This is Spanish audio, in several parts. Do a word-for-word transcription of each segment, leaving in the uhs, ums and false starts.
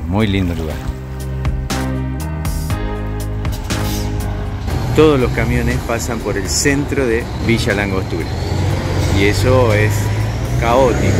muy lindo lugar. Todos los camiones pasan por el centro de Villa La Angostura y eso es caótico.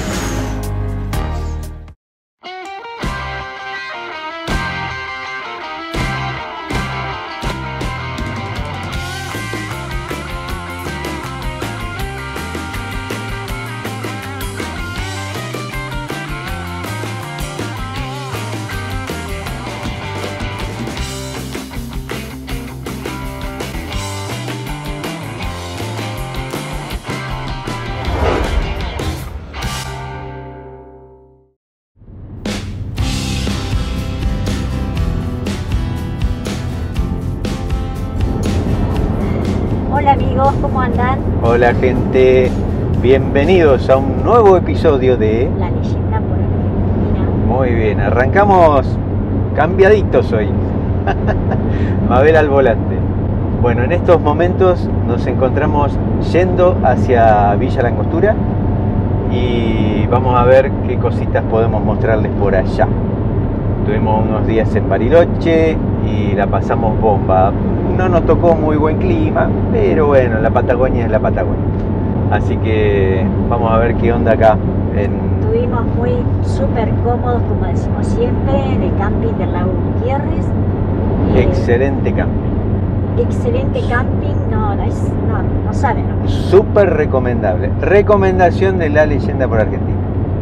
Hola amigos, ¿cómo andan? Hola gente, bienvenidos a un nuevo episodio de La leyenda por Argentina. Muy bien, arrancamos cambiaditos hoy. Mabel al volante. Bueno, en estos momentos nos encontramos yendo hacia Villa La Angostura y vamos a ver qué cositas podemos mostrarles por allá. Tuvimos unos días en Bariloche y la pasamos bomba. No nos tocó muy buen clima, pero bueno, la Patagonia es la Patagonia. Así que vamos a ver qué onda acá. En... Estuvimos muy súper cómodos, como decimos siempre, en el camping del Lago Gutiérrez. Excelente camping. Excelente camping, no, no, es, no, no saben. No. Súper recomendable. Recomendación de La Leyenda por Argentina.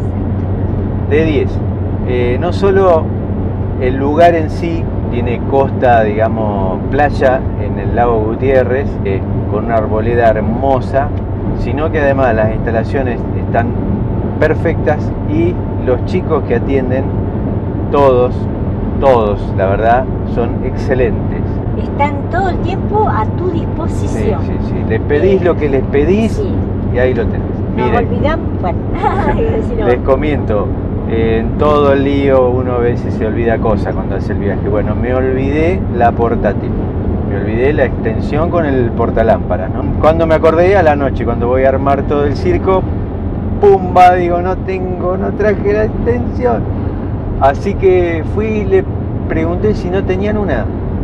De diez. Eh, no solo el lugar en sí tiene costa, digamos, playa en el lago Gutiérrez, eh, con una arboleda hermosa, sino que además las instalaciones están perfectas y los chicos que atienden, todos, todos, la verdad, son excelentes. Están todo el tiempo a tu disposición. Sí, sí, sí. Les pedís eh, lo que les pedís sí. Y ahí lo tenés. Miren, no olvidamos, bueno, les comento. En todo el lío uno a veces se olvida cosas cuando hace el viaje. Bueno, me olvidé la portátil, me olvidé la extensión con el portalámparas, ¿no? Cuando me acordé, a la noche, cuando voy a armar todo el circo, pumba, digo, no tengo, no traje la extensión. Así que fui y le pregunté si no tenían una.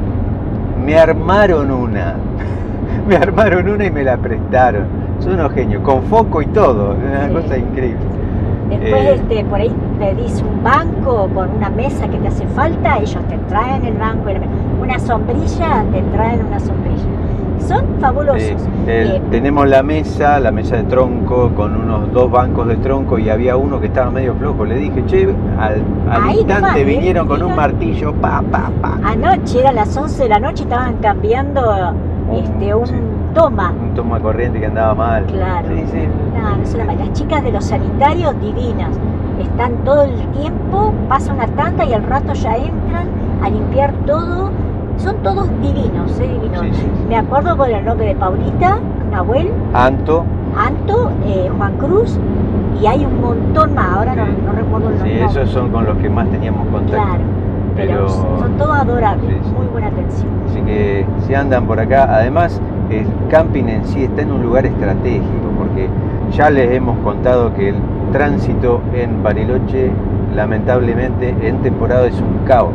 Me armaron una, me armaron una y me la prestaron. Son unos genios, con foco y todo, una sí. cosa increíble. Después eh, este, por ahí pedís un banco con una mesa que te hace falta, ellos te traen el banco, una sombrilla, te traen una sombrilla. Son fabulosos. Eh, el, eh, tenemos la mesa, la mesa de tronco, con unos dos bancos de tronco y había uno que estaba medio flojo. Le dije, che, al, al instante nomás, vinieron eh, con un martillo, pa, pa, pa. Anoche, era las once de la noche, estaban cambiando un, este, un... Sí. Toma. Un toma corriente que andaba mal. Claro. Sí, sí. No, no se la... Las chicas de los sanitarios divinas. Están todo el tiempo, pasa una tanda y al rato ya entran a limpiar todo. Son todos divinos, ¿eh? Divinos. Sí, sí. Me acuerdo con el nombre de Paulita, Nahuel, Anto, Anto, eh, Juan Cruz y hay un montón más. Ahora sí. no, no recuerdo el nombre. Sí, esos son con los que más teníamos contacto. Claro. Pero, pero son todos adorables, sí, sí. Muy buena atención. Así que si andan por acá, además el camping en sí está en un lugar estratégico, porque ya les hemos contado que el tránsito en Bariloche lamentablemente en temporada es un caos.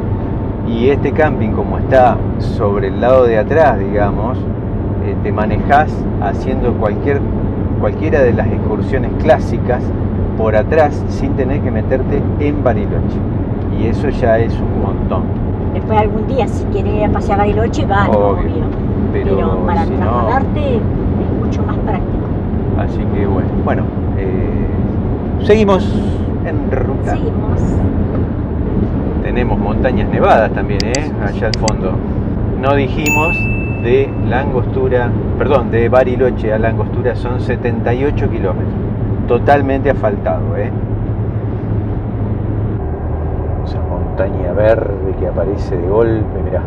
Y este camping, como está sobre el lado de atrás, digamos, eh, te manejás haciendo cualquier, cualquiera de las excursiones clásicas por atrás sin tener que meterte en Bariloche. Y eso ya es un montón. Después algún día, si quieres ir a pasear a Bariloche, van, obvio. obvio. Pero, Pero para si trasladarte no, es mucho más práctico. Así que bueno, bueno eh, seguimos en ruta. Seguimos. Tenemos montañas nevadas también, ¿eh? Allá al fondo. No dijimos de La Angostura, perdón, de Bariloche a La Angostura son setenta y ocho kilómetros. Totalmente asfaltado, ¿eh? Esa montaña verde que aparece de golpe, mirá.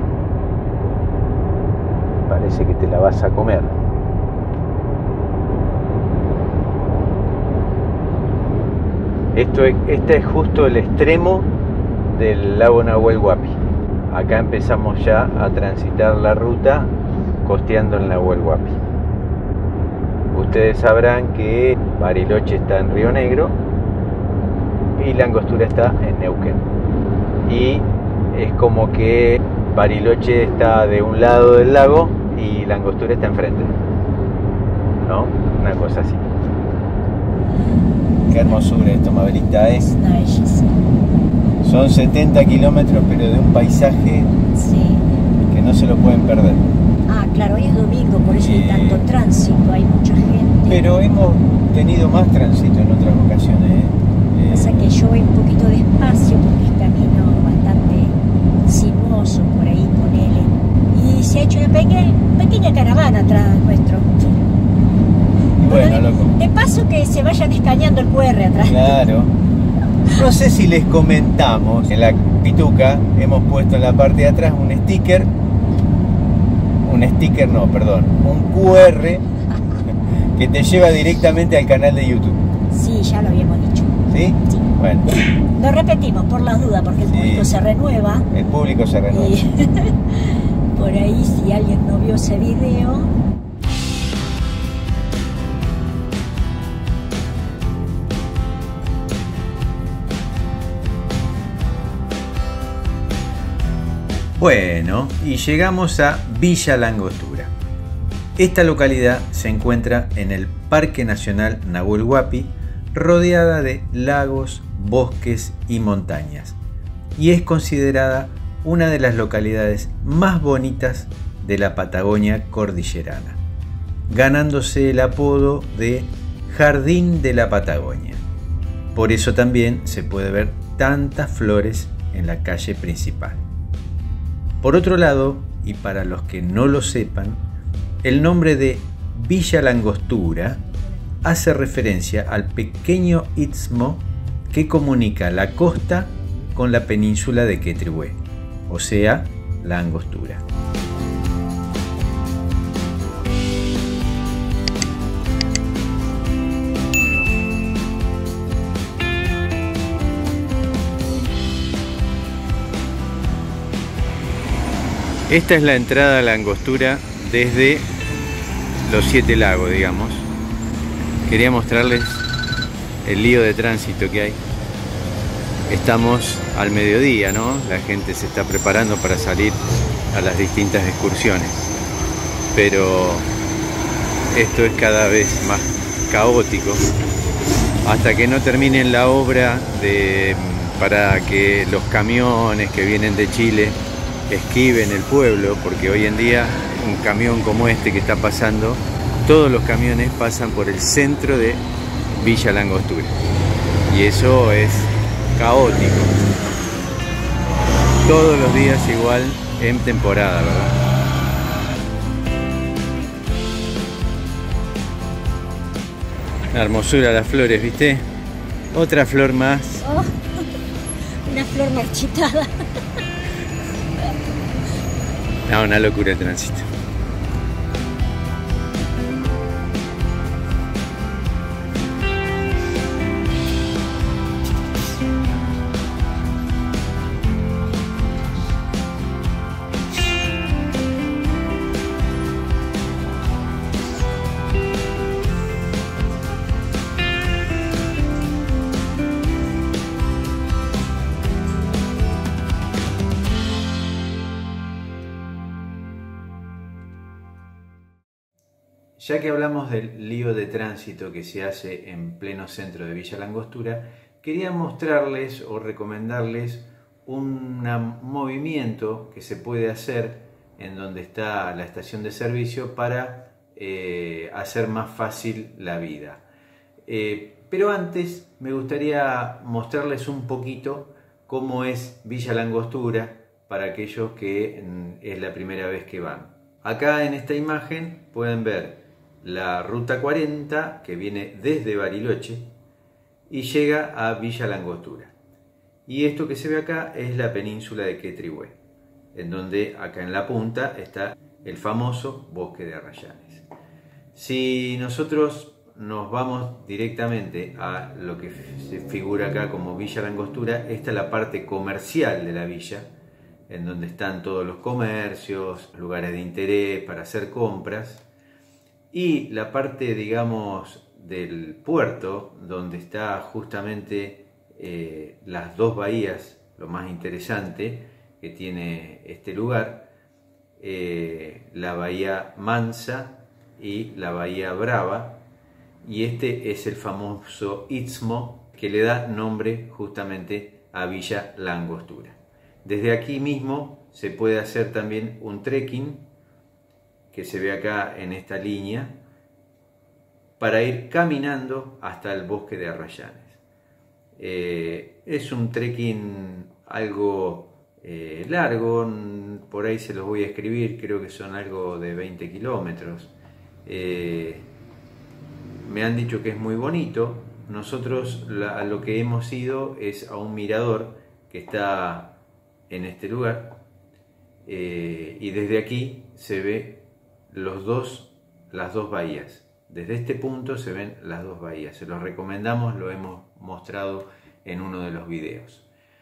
Parece que te la vas a comer. Esto es, este es justo el extremo del lago Nahuel Huapi. Acá empezamos ya a transitar la ruta costeando el Nahuel Huapi. Ustedes sabrán que Bariloche está en Río Negro y La Angostura está en Neuquén. y es como que Bariloche está de un lado del lago y la Angostura está enfrente, ¿no? Una cosa así. Qué hermosura esto, Mabelita, ¿eh? Es una belleza. Son setenta kilómetros, pero de un paisaje Sí. que no se lo pueden perder. Ah, claro, hoy es domingo, por eso Eh, hay tanto tránsito, hay mucha gente. Pero hemos tenido más tránsito en otras ocasiones, ¿eh? Eh, Pasa que yo voy un poquito despacio porque es camino bastante sinuoso por ahí, ponele. Y se ha hecho una pequeña, pequeña caravana atrás nuestro. y bueno, de, loco. de paso que se vayan escaneando el Q R atrás. Claro. No sé si les comentamos, en la Pituca hemos puesto en la parte de atrás un sticker, un sticker no, perdón, un Q R que te lleva directamente al canal de YouTube. Sí, ya lo habíamos dicho. ¿Sí? Sí. Bueno, Lo repetimos por las dudas porque el Sí. público se renueva. el público se renueva. Y por ahí, si alguien no vio ese video, Bueno, y llegamos a Villa La Angostura. Esta localidad se encuentra en el Parque Nacional Nahuel Huapi, rodeada de lagos, bosques y montañas, y es considerada una de las localidades más bonitas de la Patagonia cordillerana, ganándose el apodo de Jardín de la Patagonia. Por eso también se puede ver tantas flores en la calle principal. Por otro lado, y para los que no lo sepan, el nombre de Villa La Angostura hace referencia al pequeño istmo que comunica la costa con la península de Quetrihué, o sea, La Angostura. Esta es la entrada a La Angostura desde los Siete Lagos, digamos. Quería mostrarles el lío de tránsito que hay. Estamos al mediodía, ¿no? La gente se está preparando para salir a las distintas excursiones. Pero esto es cada vez más caótico hasta que no terminen la obra de, para que los camiones que vienen de Chile esquiven el pueblo, porque hoy en día un camión como este que está pasando, todos los camiones pasan por el centro de Villa La Angostura y eso es caótico. Todos los días igual en temporada, ¿verdad? La hermosura de las flores, ¿viste? Otra flor más. oh, una flor marchitada. No, una locura de tránsito. Ya que hablamos del lío de tránsito que se hace en pleno centro de Villa La Angostura, quería mostrarles o recomendarles un movimiento que se puede hacer en donde está la estación de servicio para eh, hacer más fácil la vida. Eh, pero antes me gustaría mostrarles un poquito cómo es Villa La Angostura para aquellos que mm, es la primera vez que van. Acá en esta imagen pueden ver la ruta cuarenta que viene desde Bariloche y llega a Villa La Angostura. Y esto que se ve acá es la península de Quetrihué, en donde acá en la punta está el famoso bosque de Arrayanes. Si nosotros nos vamos directamente a lo que se figura acá como Villa La Angostura, esta es la parte comercial de la villa, en donde están todos los comercios, lugares de interés para hacer compras. Y la parte, digamos, del puerto, donde está justamente eh, las dos bahías lo más interesante que tiene este lugar, eh, la Bahía Mansa y la Bahía Brava, y este es el famoso istmo que le da nombre justamente a Villa La Angostura. Desde aquí mismo se puede hacer también un trekking que se ve acá en esta línea para ir caminando hasta el bosque de Arrayanes. Eh, es un trekking algo eh, largo, por ahí se los voy a escribir, creo que son algo de veinte kilómetros. Eh, me han dicho que es muy bonito. Nosotros la, a lo que hemos ido es a un mirador que está en este lugar, eh, y desde aquí se ve los dos, las dos bahías. Desde este punto se ven las dos bahías. Se los recomendamos, lo hemos mostrado en uno de los videos.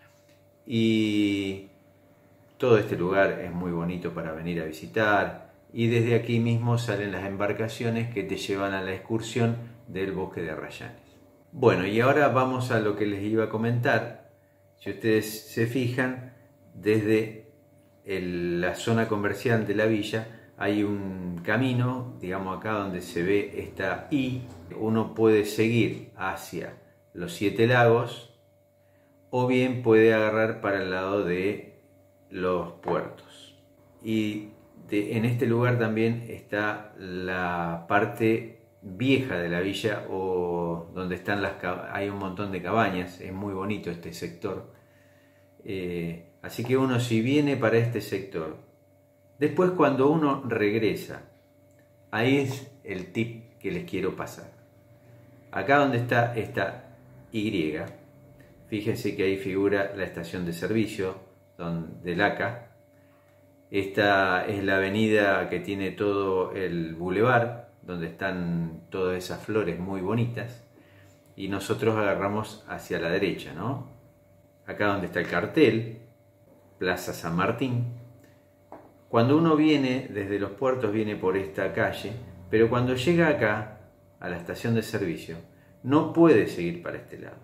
Y todo este lugar es muy bonito para venir a visitar, y desde aquí mismo salen las embarcaciones que te llevan a la excursión del bosque de Arrayanes. Bueno, y ahora vamos a lo que les iba a comentar. Si ustedes se fijan, desde el, la zona comercial de la villa hay un camino, digamos acá donde se ve esta I, uno puede seguir hacia los Siete Lagos o bien puede agarrar para el lado de los puertos. Y de, en este lugar también está la parte vieja de la villa, o donde están las, hay un montón de cabañas. Es muy bonito este sector. Eh, así que uno, si viene para este sector, después cuando uno regresa, ahí es el tip que les quiero pasar. Acá donde está esta Y, fíjense que ahí figura la estación de servicio del A C A. Esta es la avenida que tiene todo el bulevar, donde están todas esas flores muy bonitas, y nosotros agarramos hacia la derecha, ¿no? Acá donde está el cartel, Plaza San Martín. Cuando uno viene desde los puertos, viene por esta calle, pero cuando llega acá, a la estación de servicio, no puede seguir para este lado,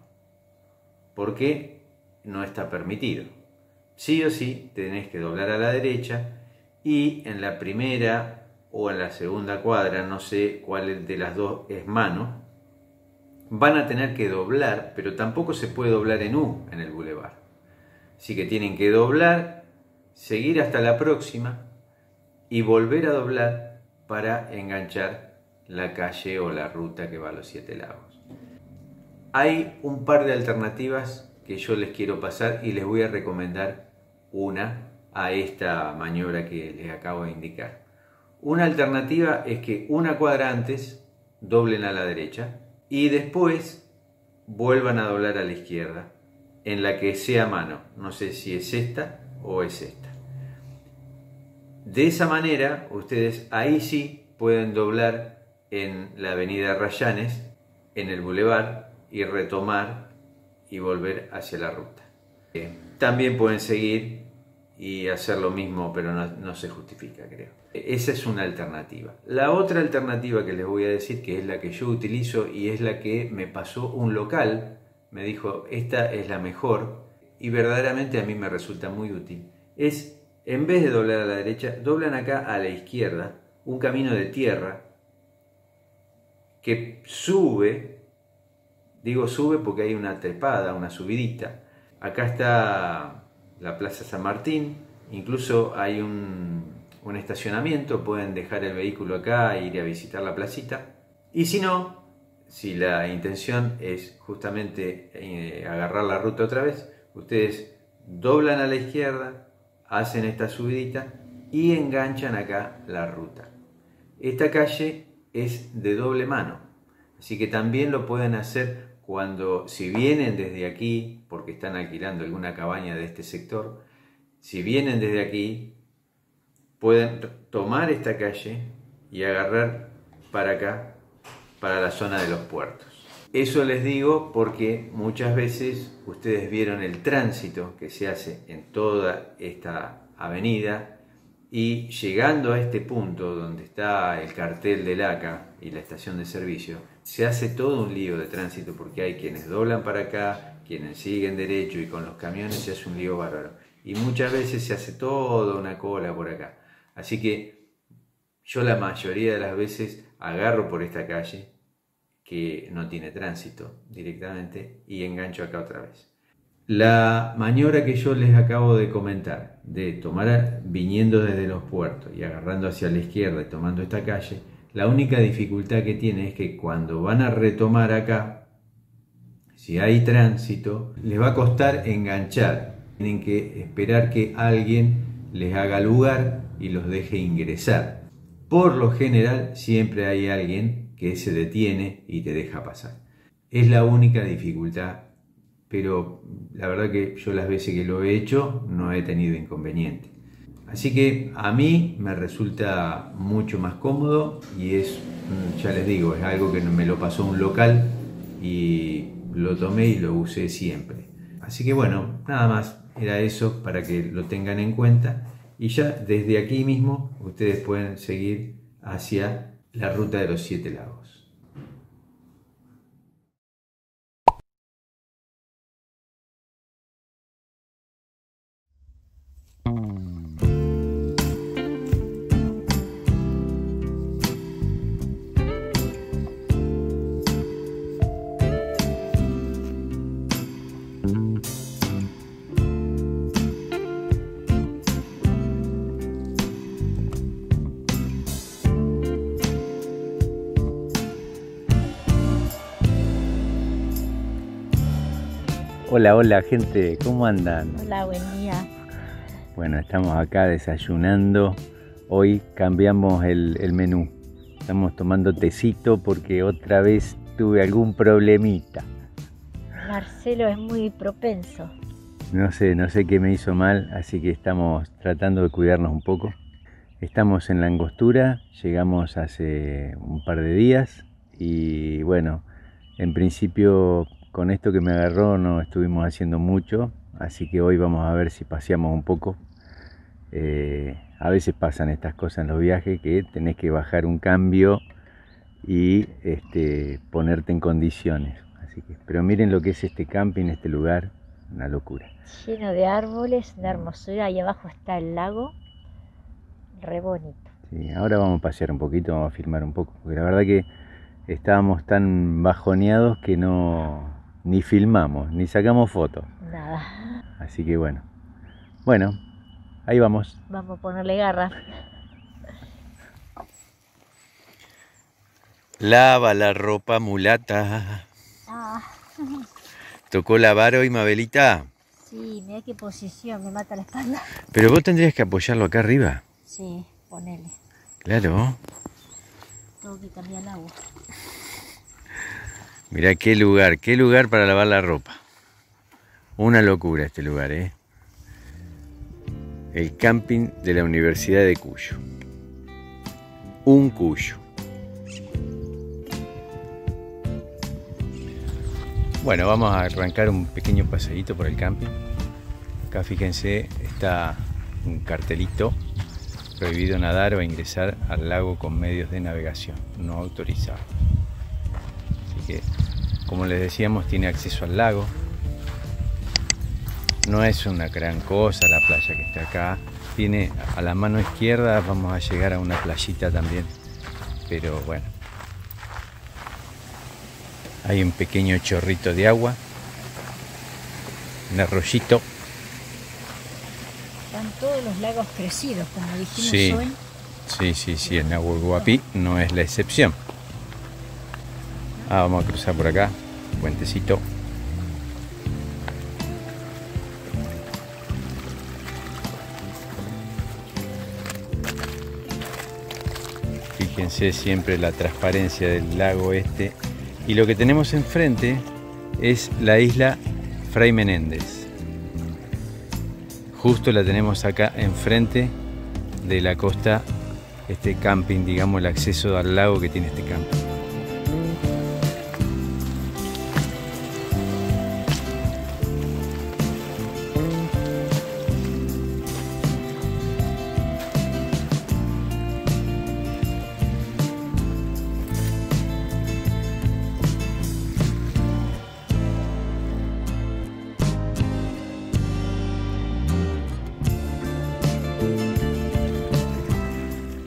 porque no está permitido. Sí o sí tenés que doblar a la derecha, y en la primera o en la segunda cuadra, no sé cuál de las dos es mano, van a tener que doblar, pero tampoco se puede doblar en U en el bulevar. Así que tienen que doblar, seguir hasta la próxima y volver a doblar para enganchar la calle o la ruta que va a los Siete Lagos. Hay un par de alternativas que yo les quiero pasar y les voy a recomendar una a esta maniobra que les acabo de indicar. Una alternativa es que una cuadra antes doblen a la derecha y después vuelvan a doblar a la izquierda, en la que sea mano. No sé si es esta o es esta. De esa manera, ustedes ahí sí pueden doblar en la avenida Arrayanes, en el bulevar, y retomar y volver hacia la ruta. También pueden seguir y hacer lo mismo, pero no, no se justifica, creo. Esa es una alternativa. La otra alternativa que les voy a decir, que es la que yo utilizo y es la que me pasó un local, me dijo, esta es la mejor, y verdaderamente a mí me resulta muy útil, es, en vez de doblar a la derecha, doblan acá a la izquierda, un camino de tierra que sube, digo sube porque hay una trepada, una subidita. Acá está la Plaza San Martín, incluso hay un, un estacionamiento, pueden dejar el vehículo acá e ir a visitar la placita. Y si no, si la intención es justamente eh, agarrar la ruta otra vez, ustedes doblan a la izquierda, hacen esta subidita y enganchan acá la ruta. Esta calle es de doble mano, así que también lo pueden hacer cuando, si vienen desde aquí, porque están alquilando alguna cabaña de este sector, si vienen desde aquí, pueden tomar esta calle y agarrar para acá, para la zona de los puertos. Eso les digo porque muchas veces ustedes vieron el tránsito que se hace en toda esta avenida, y llegando a este punto donde está el cartel del A C A, y la estación de servicio, se hace todo un lío de tránsito porque hay quienes doblan para acá, quienes siguen derecho y con los camiones se hace un lío bárbaro. Y muchas veces se hace toda una cola por acá. Así que yo la mayoría de las veces agarro por esta calle que no tiene tránsito directamente y engancho acá otra vez. La maniobra que yo les acabo de comentar, de tomar viniendo desde los puertos y agarrando hacia la izquierda y tomando esta calle, la única dificultad que tiene es que cuando van a retomar acá, si hay tránsito, les va a costar enganchar. Tienen que esperar que alguien les haga lugar y los deje ingresar. Por lo general siempre hay alguien que se detiene y te deja pasar. Es la única dificultad, pero la verdad que yo las veces que lo he hecho no he tenido inconveniente. Así que a mí me resulta mucho más cómodo y es, ya les digo, es algo que me lo pasó un local y lo tomé y lo usé siempre. Así que bueno, nada más era eso para que lo tengan en cuenta y ya desde aquí mismo ustedes pueden seguir hacia la ruta de los Siete Lagos. Hola, hola gente, ¿cómo andan? Hola, buen día. Bueno, estamos acá desayunando. Hoy cambiamos el, el menú. Estamos tomando tecito porque otra vez tuve algún problemita. Marcelo es muy propenso. No sé, no sé qué me hizo mal, así que estamos tratando de cuidarnos un poco. Estamos en la Angostura, llegamos hace un par de días y bueno, en principio con esto que me agarró no estuvimos haciendo mucho, así que hoy vamos a ver si paseamos un poco. Eh, a veces pasan estas cosas en los viajes que tenés que bajar un cambio y este, ponerte en condiciones. Así que, pero miren lo que es este camping, este lugar, una locura. Lleno de árboles, una hermosura, ahí abajo está el lago, re bonito. Sí, ahora vamos a pasear un poquito, vamos a filmar un poco, porque la verdad que estábamos tan bajoneados que no ni filmamos, ni sacamos fotos. Nada. Así que bueno, bueno, ahí vamos. Vamos a ponerle garra. Lava la ropa mulata. Ah. ¿Tocó lavar hoy, Mabelita? Sí, mira qué posición, me mata la espalda. Pero vos tendrías que apoyarlo acá arriba. Sí, ponele. Claro. Tengo que cambiar el agua. Mirá qué lugar, qué lugar para lavar la ropa. Una locura este lugar, ¿eh? El camping de la Universidad de Cuyo. Un Cuyo. Bueno, vamos a arrancar un pequeño paseíto por el camping. Acá fíjense, está un cartelito: prohibido nadar o ingresar al lago con medios de navegación no autorizados. Así que, como les decíamos, tiene acceso al lago. No es una gran cosa la playa que está acá. Tiene a la mano izquierda, vamos a llegar a una playita también. Pero bueno, hay un pequeño chorrito de agua, un arroyito. Están todos los lagos crecidos, como dijimos Sí, hoy. sí, sí, sí, el Nahuel Huapi no es la excepción. Ah, vamos a cruzar por acá, puentecito. Fíjense siempre la transparencia del lago este. Y lo que tenemos enfrente es la isla Fray Menéndez. Justo la tenemos acá enfrente de la costa, este camping, digamos, el acceso al lago que tiene este camping.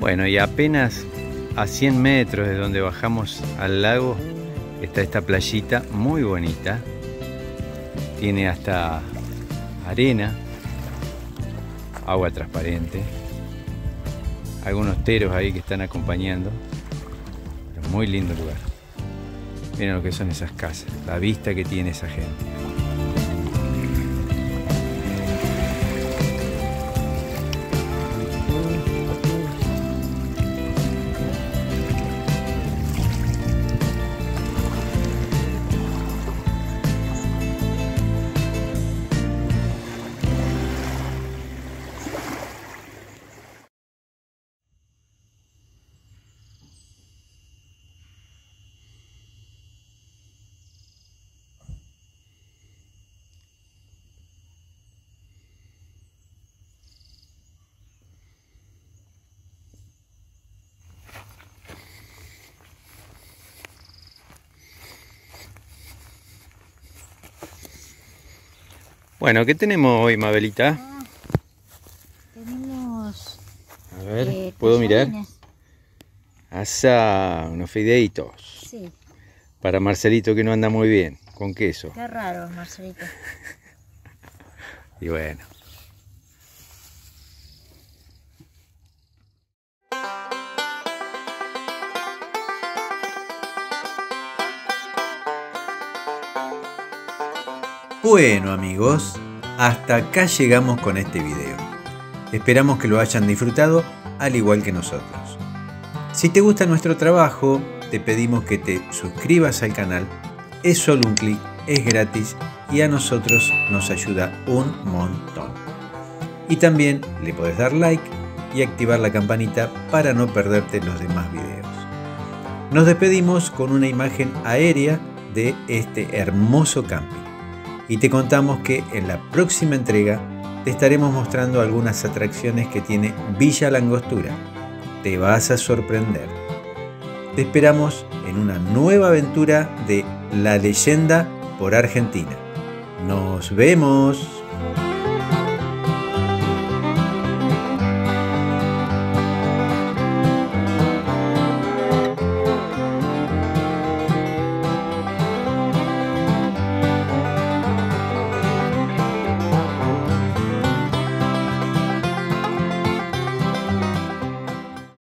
Bueno, y apenas a cien metros de donde bajamos al lago está esta playita muy bonita. Tiene hasta arena, agua transparente, algunos teros ahí que están acompañando. Pero muy lindo lugar. Miren lo que son esas casas, la vista que tiene esa gente. Bueno, ¿qué tenemos hoy, Mabelita? Ah, tenemos... A ver, eh, ¿puedo mirar? tallarines. Asa, unos fideitos. Sí, Para Marcelito que no anda muy bien, con queso. qué raro, Marcelito. Y bueno. Bueno amigos, hasta acá llegamos con este video. Esperamos que lo hayan disfrutado al igual que nosotros. Si te gusta nuestro trabajo, te pedimos que te suscribas al canal. Es solo un clic, es gratis y a nosotros nos ayuda un montón. Y también le podés dar like y activar la campanita para no perderte los demás videos. Nos despedimos con una imagen aérea de este hermoso camping. Y te contamos que en la próxima entrega te estaremos mostrando algunas atracciones que tiene Villa Langostura. Te vas a sorprender. Te esperamos en una nueva aventura de La Leyenda por Argentina. ¡Nos vemos!